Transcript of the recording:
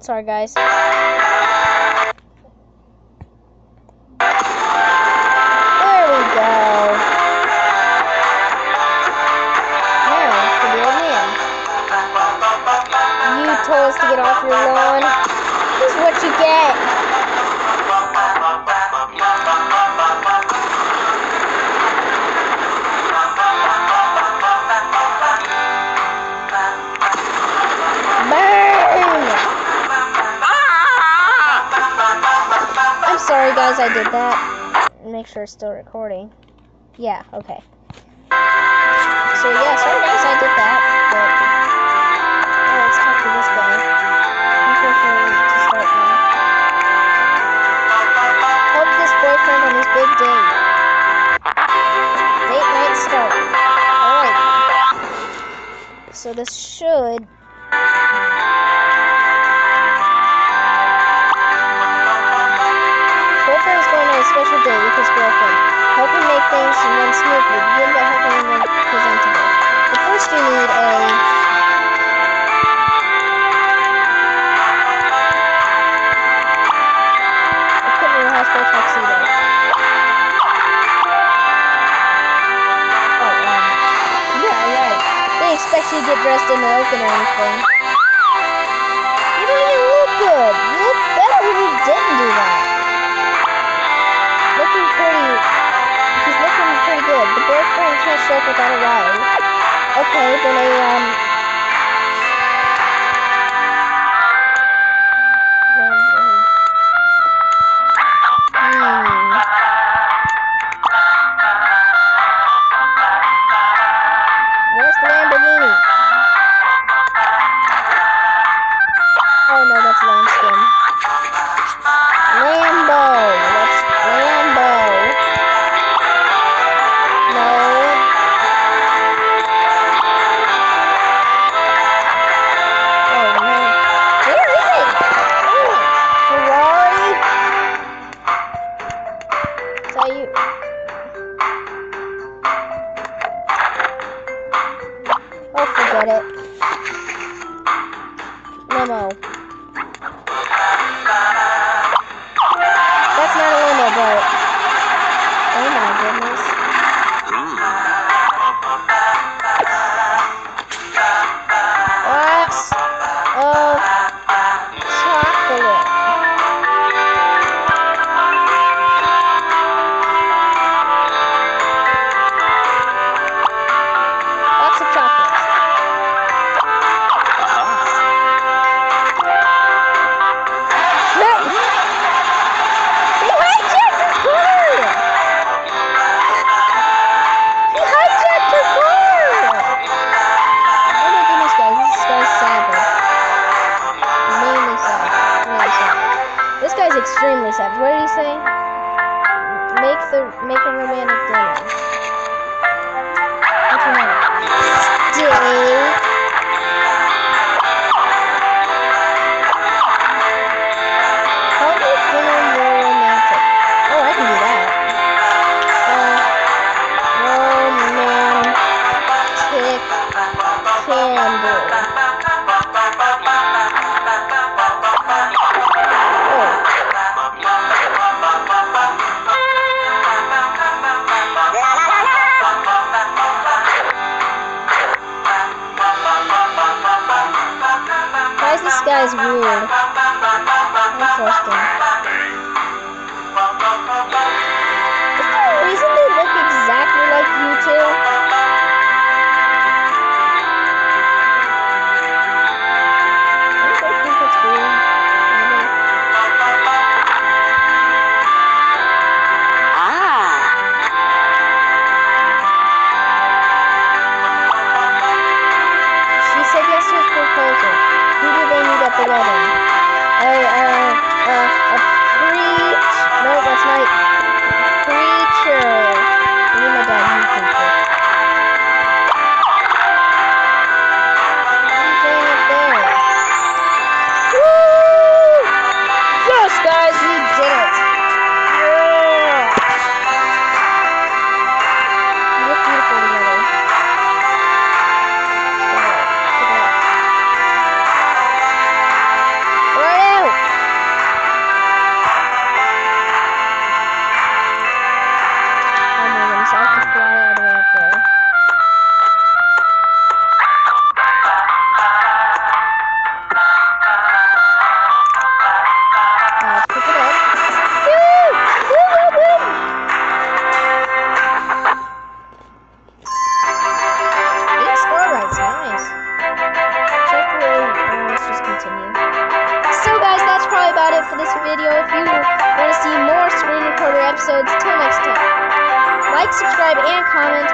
Sorry, guys. There we go. Now, for the old man. You told us to get off your lawn. This is what you get. Sorry guys, I did that. Make sure it's still recording. Yeah, okay. So yeah, sorry guys, I did that. But let's talk to this guy. Unfortunately, to start now. Help this boyfriend on his big day. Date night start. Alright. So this should. Special day with his girlfriend. Help him make things run smoothly. Begin by helping him look presentable. But first you need a... put in your hospital tuxedo. Oh, yeah, right. They expect you to get dressed in the open or anything. You don't even look good. You look better when you didn't do that. He's looking pretty good. The boyfriend can't show up without a ride. Okay, then where's the Lamborghini? Oh no, that's Lambskin. Lambo! That's Lambo! No. Oh man. Where is it? Ferrari? Is that you? Oh, forget it. Limo. That's not a limo, but... oh my goodness. Lots of chocolate. Lots of chocolate. No! He hijacked her car! He hijacked her car! Oh my goodness, guys, this guy's savage. Mainly savage. Really savage. This guy's extremely savage. What did he say? Make a romantic dinner. What's your name? Dave. Help me dinner more romantic. Oh, I can do that. Romantic candle. Why is this guy's weird? Interesting. Is there a reason they look exactly like you two? Anybody think that's weird? She said yes to his proposal. Who do they meet at the wedding? like, subscribe, and comment